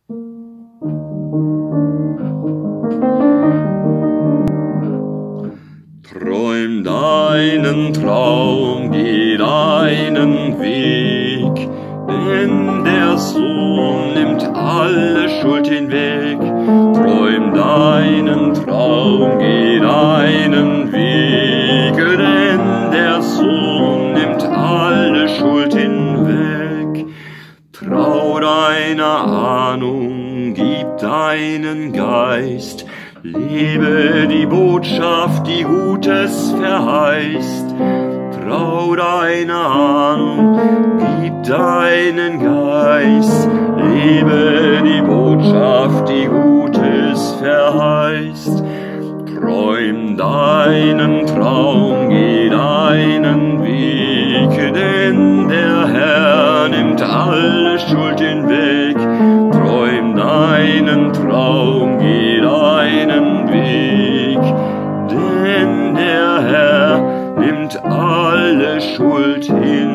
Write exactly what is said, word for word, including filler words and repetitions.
Träum deinen Traum, geh deinen Weg, denn der Sohn nimmt alle Schuld hinweg. Träum deinen Traum, geh deinen Weg, denn der Sohn nimmt alle Schuld hinweg. Trau deiner Ahnung, gib deinen Geist, lebe die Botschaft, die Gutes verheißt. Trau deiner Ahnung, gib deinen Geist, lebe die Botschaft, die Gutes verheißt. Träum deinen Traum, geh deinen Weg, denn der Herr nimmt alle Schuld hinweg. Träum deinen Traum, geh deinen Weg, denn der Herr nimmt alle Schuld hinweg.